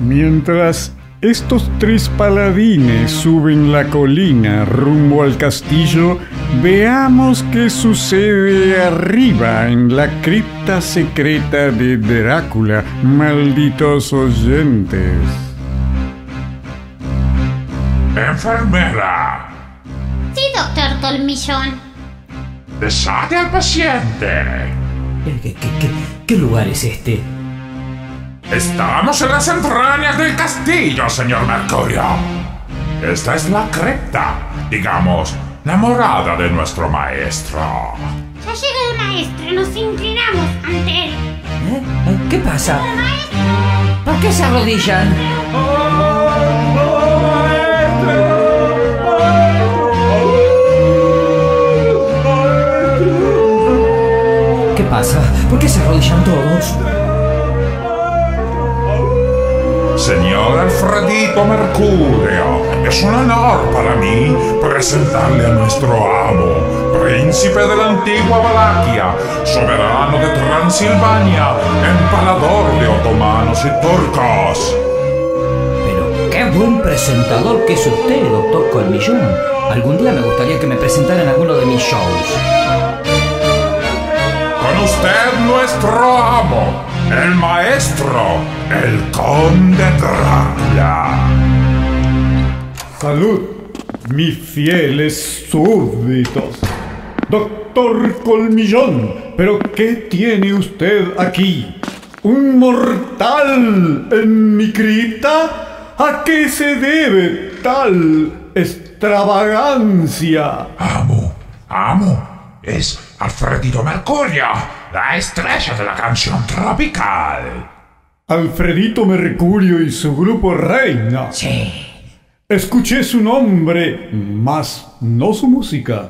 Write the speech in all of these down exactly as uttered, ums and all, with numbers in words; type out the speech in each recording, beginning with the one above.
Mientras estos tres paladines suben la colina rumbo al castillo, veamos qué sucede arriba en la cripta secreta de Drácula, malditos oyentes. Enfermera. Sí, doctor Colmillón. Desate al paciente. ¿Qué, qué, qué, qué lugar es este? Estamos en las entrañas del castillo, señor Mercurio. Esta es la cripta, digamos, la morada de nuestro maestro. Ya llega el maestro, nos inclinamos ante él. ¿Eh? ¿Qué pasa? ¡El maestro! ¿Por qué se arrodillan? ¿Qué pasa? ¿Por qué se arrodillan todos? Señor Alfredito Mercurio, es un honor para mí presentarle a nuestro amo, príncipe de la antigua Valaquia, soberano de Transilvania, empalador de otomanos y turcos. Pero qué buen presentador que es usted, doctor Colmillón. Algún día me gustaría que me presentara en alguno de mis shows. Con usted nuestro amo, el maestro, el conde Drácula. Salud, mis fieles súbditos. Doctor Colmillón, ¿pero qué tiene usted aquí? ¿Un mortal en mi cripta? ¿A qué se debe tal extravagancia? Amo, amo, es Alfredito Mercurio, la estrella de la canción tropical. Alfredito Mercurio y su grupo Reina. Sí. Escuché su nombre, mas no su música.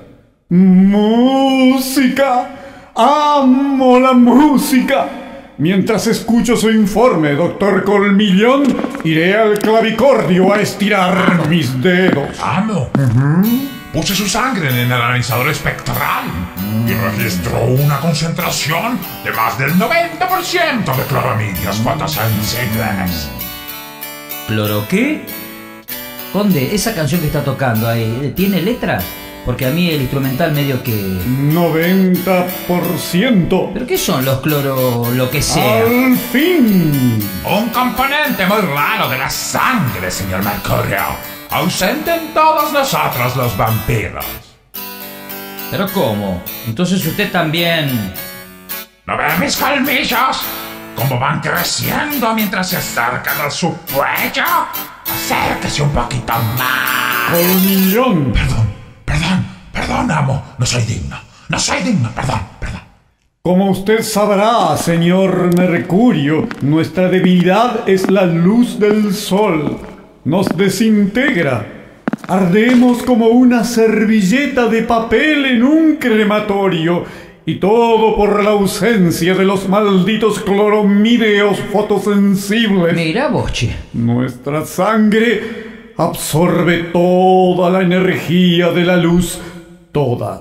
¡Música! ¡Amo la música! Mientras escucho su informe, doctor Colmillón, iré al clavicordio a estirar mis dedos. Amo. Uh-huh. Puse su sangre en el analizador espectral y registró una concentración de más del noventa por ciento de cloramidios fotosensibles. ¿Cloro qué? Conde, esa canción que está tocando ahí, ¿tiene letras? Porque a mí el instrumental medio que... noventa por ciento. ¿Pero qué son los cloro lo que sea? ¡Al fin! Un componente muy raro de la sangre, señor Mercurio, ausente en todos nosotros los vampiros. ¿Pero cómo? Entonces usted también... ¿No ve mis colmillos? ¿Cómo van creciendo mientras se acercan a su cuello? Acérquese un poquito más. Colmillón. Perdón, perdón, perdón, amo. No soy digno. No soy digno, perdón, perdón. Como usted sabrá, señor Mercurio, nuestra debilidad es la luz del sol. Nos desintegra. Ardemos como una servilleta de papel en un crematorio. Y todo por la ausencia de los malditos cloromídeos fotosensibles. Mira, boche. Nuestra sangre absorbe toda la energía de la luz. Toda.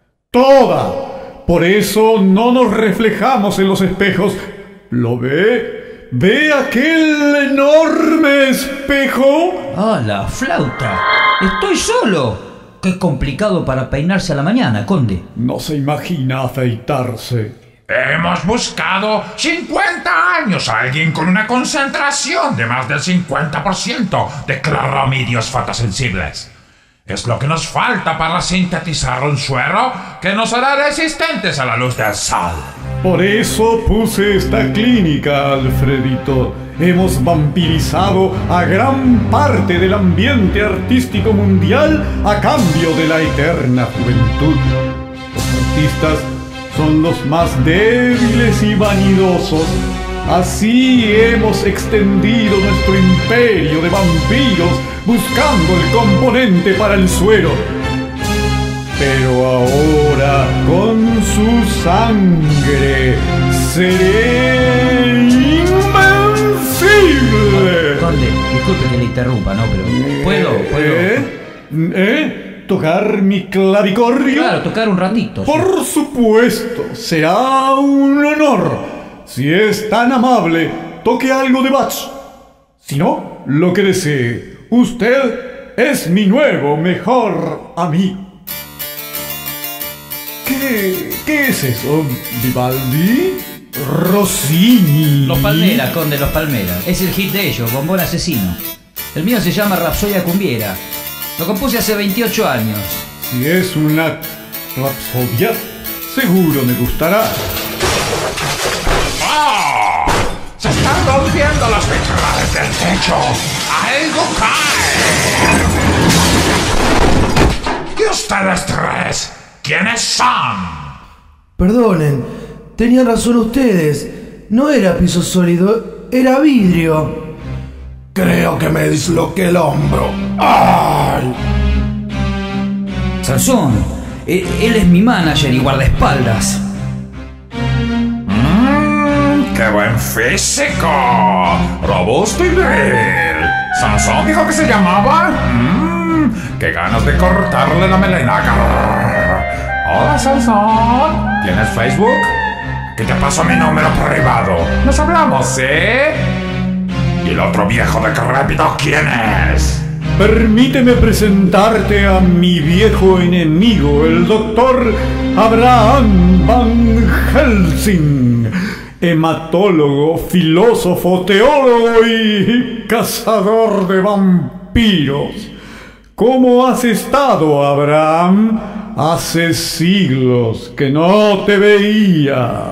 Toda. Por eso no nos reflejamos en los espejos. ¿Lo ve? ¿Ve aquel enorme espejo? ¡Ah, la flauta! ¡Estoy solo! ¡Qué complicado para peinarse a la mañana, conde! No se imagina afeitarse. Hemos buscado cincuenta años a alguien con una concentración de más del cincuenta por ciento de cloromídeos fotosensibles. Es lo que nos falta para sintetizar un suero que nos hará resistentes a la luz del sol. Por eso puse esta clínica, Alfredito. Hemos vampirizado a gran parte del ambiente artístico mundial a cambio de la eterna juventud. Los artistas son los más débiles y vanidosos. Así hemos extendido nuestro imperio de vampiros buscando el componente para el suero. Pero ahora, con su sangre, seré invencible. Conde, disculpe que le interrumpa, ¿no? Pero... ¿Puedo? ¿Puedo? ¿Eh? ¿Eh? ¿Tocar mi clavicordio? Claro, tocar un ratito. Sí. Por supuesto, será un honor. Si es tan amable, toque algo de Bach. sino lo que desee. Usted es mi nuevo mejor amigo. ¿Qué, qué es eso, Vivaldi? Rossini. Los Palmeras, Conde, Los Palmeras. Es el hit de ellos, Bombón Asesino. El mío se llama Rapsodia Cumbiera. Lo compuse hace veintiocho años. Si es una rapsodia, seguro me gustará. ¡Oh! ¡Se están rompiendo las vitrales del techo! ¡Algo cae! ¿Y ustedes tres? ¿Quiénes son? Perdonen, tenían razón ustedes. No era piso sólido, era vidrio. Creo que me disloqué el hombro. ¡Ay! Sansón, él, él es mi manager y guardaespaldas. Mmm, ¡qué buen físico! Robusto y viril. ¿Sansón dijo que se llamaba? Mmm, ¡qué ganas de cortarle la melena! Hola, Sansón. ¿Tienes Facebook? Que te paso mi número privado. Nos hablamos, ¿eh? ¿Y el otro viejo decrépito quién es? Permíteme presentarte a mi viejo enemigo, el doctor Abraham Van Helsing, hematólogo, filósofo, teólogo y cazador de vampiros. ¿Cómo has estado, Abraham? Hace siglos que no te veía.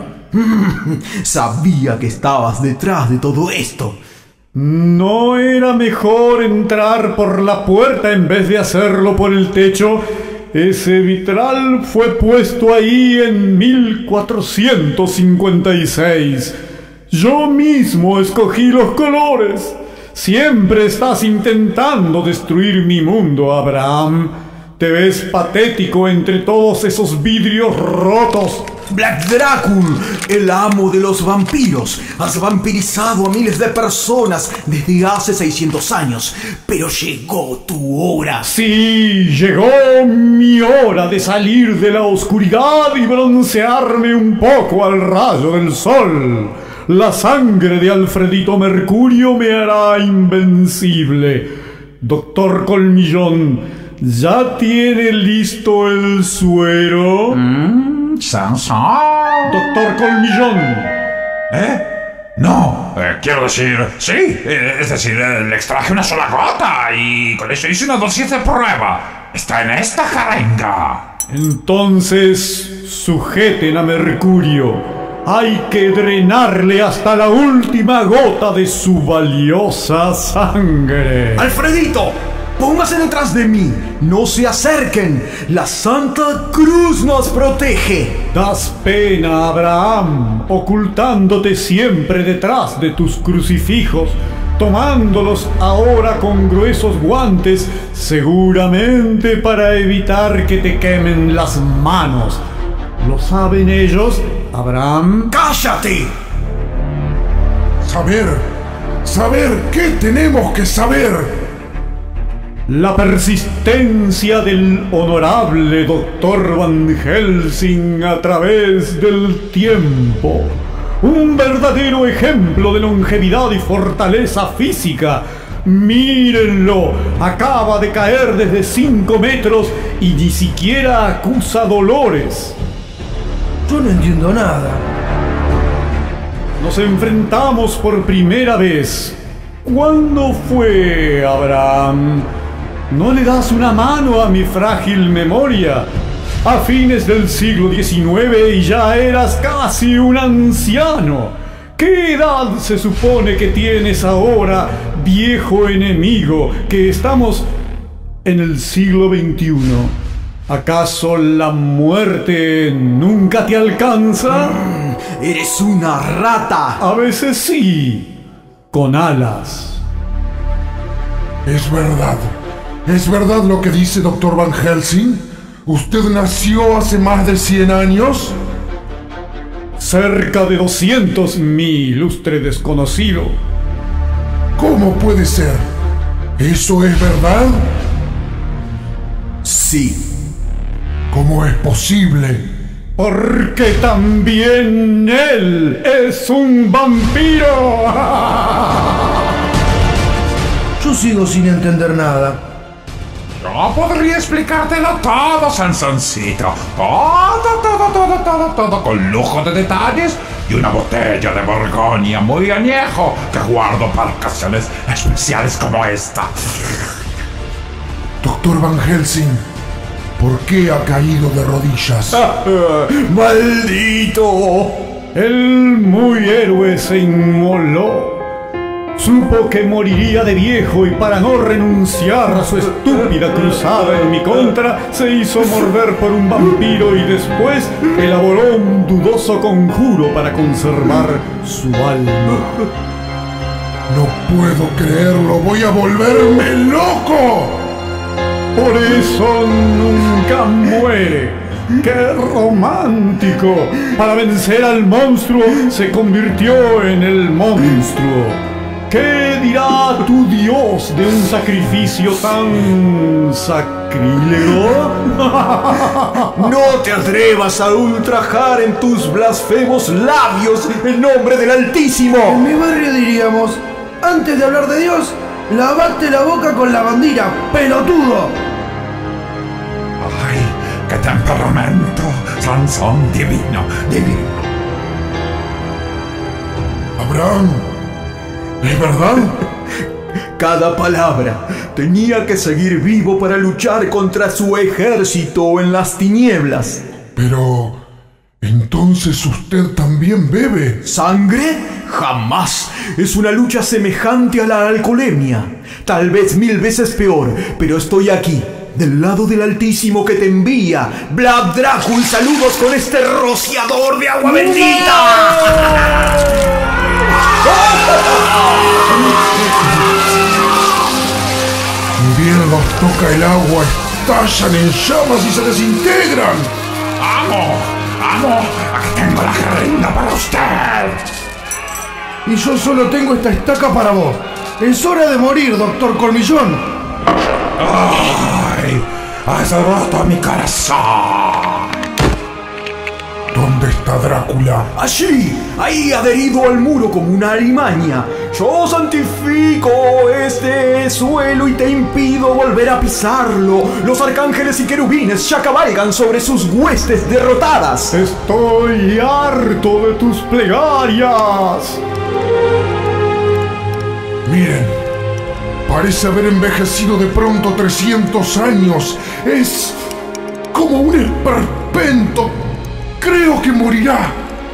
Sabía que estabas detrás de todo esto. ¿No era mejor entrar por la puerta en vez de hacerlo por el techo? Ese vitral fue puesto ahí en mil cuatrocientos cincuenta y seis. Yo mismo escogí los colores. Siempre estás intentando destruir mi mundo, Abraham. Te ves patético entre todos esos vidrios rotos. Black Dracul, el amo de los vampiros. Has vampirizado a miles de personas desde hace seiscientos años. Pero llegó tu hora. Sí, llegó mi hora de salir de la oscuridad y broncearme un poco al rayo del sol. La sangre de Alfredito Mercurio me hará invencible. Doctor Colmillón, ¿ya tiene listo el suero? ¿Mm? ¿Sansón? Doctor Colmillón. ¿Eh? No, eh, quiero decir, sí, eh, es decir, eh, le extraje una sola gota y con eso hice una dosis de prueba. Está en esta jeringa. Entonces, sujeten a Mercurio. Hay que drenarle hasta la última gota de su valiosa sangre. ¡Alfredito! ¡Póngase detrás de mí! ¡No se acerquen! ¡La Santa Cruz nos protege! Das pena, Abraham, ocultándote siempre detrás de tus crucifijos, tomándolos ahora con gruesos guantes, seguramente para evitar que te quemen las manos. ¿Lo saben ellos, Abraham? ¡Cállate! Saber, saber, ¿qué tenemos que saber? La persistencia del honorable doctor Van Helsing a través del tiempo. Un verdadero ejemplo de longevidad y fortaleza física. Mírenlo, acaba de caer desde cinco metros y ni siquiera acusa dolores. Yo no entiendo nada. Nos enfrentamos por primera vez. ¿Cuándo fue, Abraham? ¿No le das una mano a mi frágil memoria? A fines del siglo diecinueve y ya eras casi un anciano. ¿Qué edad se supone que tienes ahora, viejo enemigo, que estamos en el siglo veintiuno? ¿Acaso la muerte nunca te alcanza? Mm, ¡Eres una rata! A veces sí, con alas. Es verdad. ¿Es verdad lo que dice doctor Van Helsing? ¿Usted nació hace más de cien años? Cerca de doscientos, mi ilustre desconocido. ¿Cómo puede ser? ¿Eso es verdad? Sí. ¿Cómo es posible? Porque también él es un vampiro. Yo sigo sin entender nada. Yo podría explicártelo todo, Sansoncito. Todo, todo, todo, todo, todo, con lujo de detalles y una botella de Borgoña muy añejo que guardo para ocasiones especiales como esta. Doctor Van Helsing, ¿por qué ha caído de rodillas? ¡Maldito! El muy héroe se inmoló. Supo que moriría de viejo y para no renunciar a su estúpida cruzada en mi contra, se hizo morder por un vampiro y después elaboró un dudoso conjuro para conservar su alma. No puedo creerlo, voy a volverme loco. Por eso nunca muere. ¡Qué romántico! Para vencer al monstruo se convirtió en el monstruo. ¿Qué dirá tu Dios de un sacrificio tan sacrílego? No te atrevas a ultrajar en tus blasfemos labios el nombre del Altísimo. En mi barrio diríamos, antes de hablar de Dios, lavate la boca con la bandera, pelotudo. ¡Ay, qué temperamento! Sansón divino, divino. Abraham, ¿es verdad? Cada palabra. Tenía que seguir vivo para luchar contra su ejército en las tinieblas. Pero... ¿entonces usted también bebe? ¿Sangre? Jamás. Es una lucha semejante a la alcoholemia. Tal vez mil veces peor, pero estoy aquí, del lado del Altísimo que te envía. Vlad Dracul, saludos con este rociador de agua bendita. Bien los toca el agua, estallan en llamas y se desintegran. ¡Amo! ¡Amo! ¡Aquí tengo la jeringa para usted! Y yo solo tengo esta estaca para vos. Es hora de morir, doctor Colmillón. ¡Ay! ¡Has roto mi corazón! ¿Dónde está Drácula? Allí, ahí adherido al muro como una alimaña. Yo santifico este suelo y te impido volver a pisarlo. Los arcángeles y querubines ya cabalgan sobre sus huestes derrotadas. Estoy harto de tus plegarias. Miren, parece haber envejecido de pronto trescientos años. Es como un esperpento. Creo que morirá.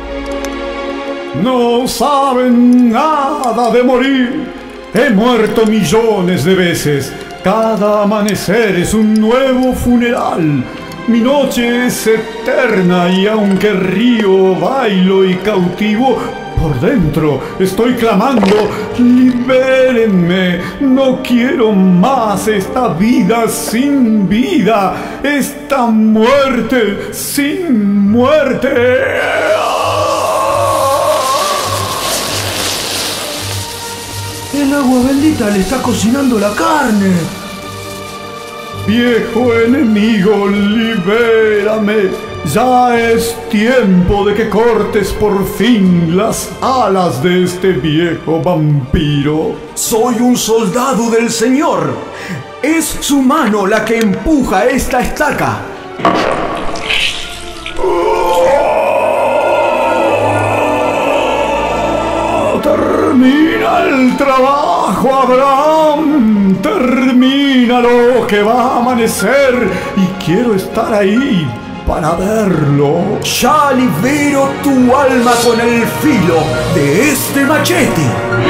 No saben nada de morir. He muerto millones de veces. Cada amanecer es un nuevo funeral. Mi noche es eterna y aunque río, bailo y cautivo, por dentro estoy clamando, libérenme, no quiero más esta vida sin vida, esta muerte sin muerte. El agua bendita le está cocinando la carne. Viejo enemigo, libérame. Ya es tiempo de que cortes por fin las alas de este viejo vampiro. Soy un soldado del Señor. Es su mano la que empuja esta estaca. Termina el trabajo, Abraham. Termínalo, que va a amanecer y quiero estar ahí para verlo. Ya libero tu alma con el filo de este machete.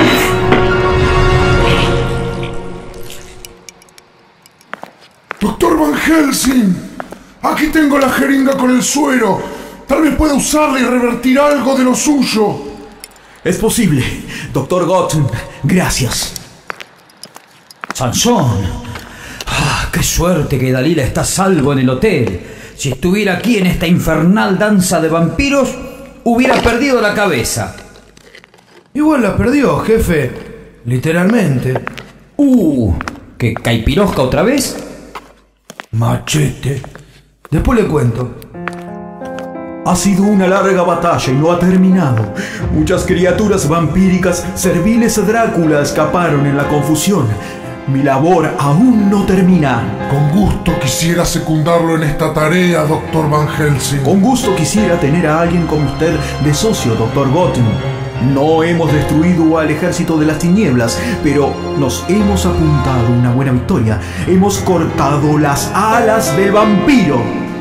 Doctor Van Helsing, aquí tengo la jeringa con el suero. Tal vez pueda usarla y revertir algo de lo suyo. Es posible, doctor Gotten. Gracias. Sansón. Ah, qué suerte que Dalila está a salvo en el hotel. Si estuviera aquí en esta infernal danza de vampiros, hubiera perdido la cabeza. Igual la perdió, jefe. Literalmente. Uh, ¿qué caipirosca otra vez? Machete. Después le cuento. Ha sido una larga batalla y no ha terminado. Muchas criaturas vampíricas serviles a Drácula escaparon en la confusión. Mi labor aún no termina. Con gusto quisiera secundarlo en esta tarea, doctor Van Helsing. Con gusto quisiera tener a alguien como usted de socio, doctor Gotten. No hemos destruido al ejército de las tinieblas, pero nos hemos apuntado una buena victoria. Hemos cortado las alas del vampiro.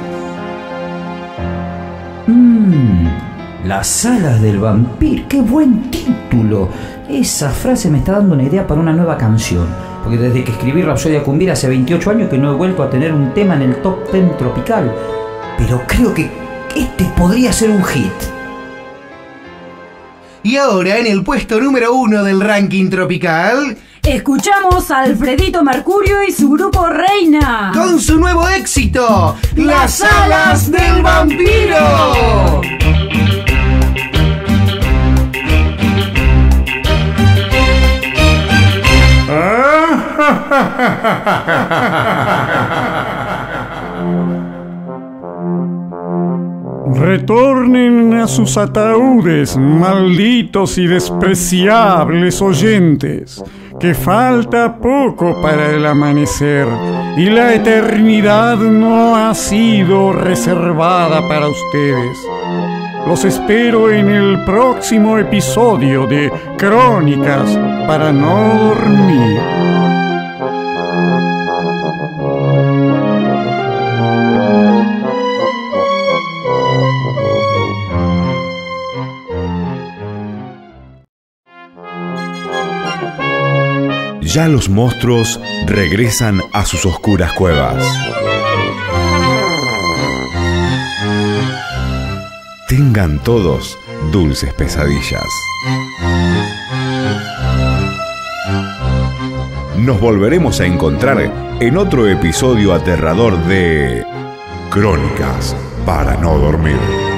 Mmm, las alas del vampiro. ¡Qué buen título! Esa frase me está dando una idea para una nueva canción. Porque desde que escribí Rapsodia Cumbira hace veintiocho años que no he vuelto a tener un tema en el top ten tropical. Pero creo que este podría ser un hit. Y ahora en el puesto número uno del ranking tropical, escuchamos a Alfredito Mercurio y su grupo Reina con su nuevo éxito, Las alas del vampiro. Retornen a sus ataúdes, malditos y despreciables oyentes, que falta poco para el amanecer y la eternidad no ha sido reservada para ustedes. Los espero en el próximo episodio de Crónicas para no dormir. Ya los monstruos regresan a sus oscuras cuevas. Tengan todos dulces pesadillas. Nos volveremos a encontrar en otro episodio aterrador de Crónicas para no dormir.